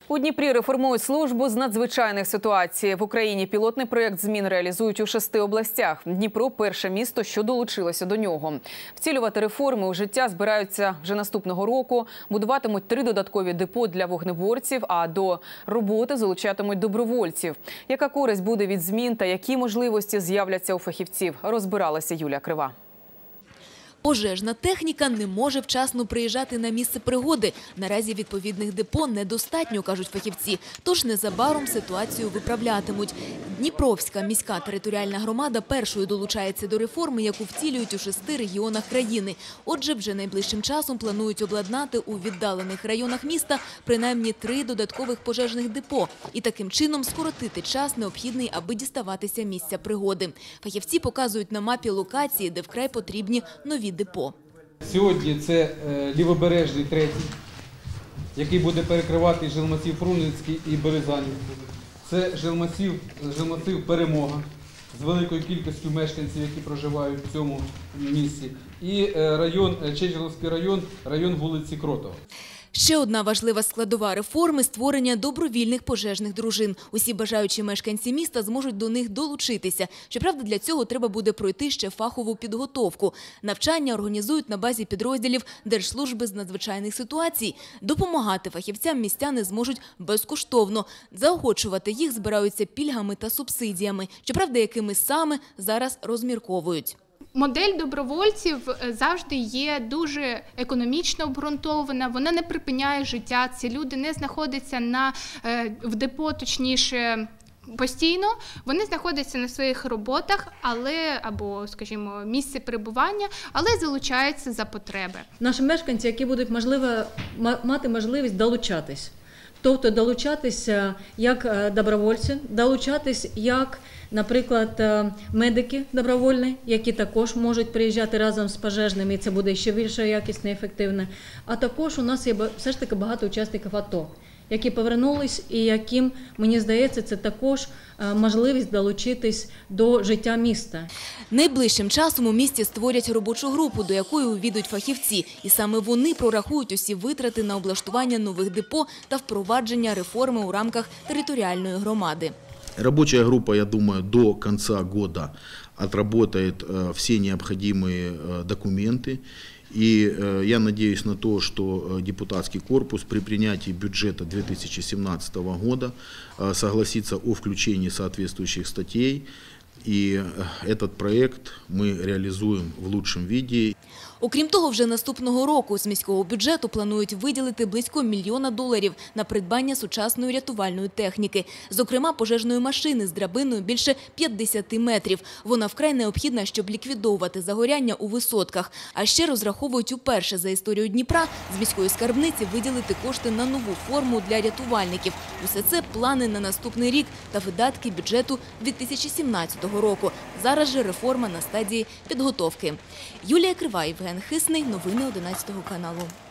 У Дніпрі реформують службу з надзвичайних ситуацій. В Україні пілотний проєкт змін реалізують у 6 областях. Дніпро – перше місто, що долучилося до нього. Втілювати реформи у життя збираються вже наступного року. Будуватимуть 3 додаткові депо для вогнеборців, а до роботи залучатимуть добровольців. Яка користь буде від змін та які можливості з'являться у фахівців, розбиралася Юлія Крива. Пожежна техніка не може вчасно приїжджати на місце пригоди. Наразі відповідних депо недостатньо, кажуть фахівці. Тож незабаром ситуацію виправлятимуть. Дніпровська міська територіальна громада першою долучається до реформи, яку втілюють у 6 регіонах країни. Отже, вже найближчим часом планують обладнати у віддалених районах міста принаймні 3 додаткових пожежних депо. І таким чином скоротити час, необхідний, аби діставатися місця пригоди. Фахівці показують на мапі локації, де вкрай потрібні нові депо. Сьогодні це Лівобережний 3, який буде перекривати жилмасів Фрунзенський і Березанів. Це жилмасів Перемога з великою кількістю мешканців, які проживають в цьому місці. І Чечерівський район, район вулиці Кротова. Ще одна важлива складова реформи – створення добровільних пожежних дружин. Усі бажаючі мешканці міста зможуть до них долучитися. Щоправда, для цього треба буде пройти ще фахову підготовку. Навчання організують на базі підрозділів Держслужби з надзвичайних ситуацій. Допомагати фахівцям містяни зможуть безкоштовно. Заохочувати їх збираються пільгами та субсидіями. Щоправда, якими саме зараз розмірковують. Модель добровольців завжди є дуже економічно обґрунтована, вона не припиняє життя, ці люди не знаходяться в депо, точніше, постійно, вони знаходяться на своїх роботах, або, скажімо, місце перебування, але залучаються за потреби. Наші мешканці, які будуть мати можливість долучатись. Тобто долучатися як добровольці, долучатись як, наприклад, медики добровольні, які також можуть приїжджати разом з пожежними, і це буде ще більше якісне і ефективне. А також у нас є все ж таки багато учасників АТО, які повернулись і яким, мені здається, це також можливість долучитись до життя міста. Найближчим часом у місті створять робочу групу, до якої увійдуть фахівці. І саме вони прорахують усі витрати на облаштування нових депо та впровадження реформи у рамках територіальної громади. Рабочая группа, я думаю, до конца года отработает все необходимые документы. И я надеюсь на то, что депутатский корпус при принятии бюджета 2017 года согласится о включении соответствующих статей. И этот проект мы реализуем в лучшем виде. Окрім того, вже наступного року з міського бюджету планують виділити близько $1 мільйона на придбання сучасної рятувальної техніки. Зокрема, пожежної машини з драбиною більше 50 метрів. Вона вкрай необхідна, щоб ліквідовувати загоряння у висотках. А ще розраховують уперше за історію Дніпра з міської скарбниці виділити кошти на нову форму для рятувальників. Усе це плани на наступний рік та видатки бюджету 2017 року. Зараз же реформа на стадії підготовки. Юлія Крива, Євген Хисний. Новини 11 каналу.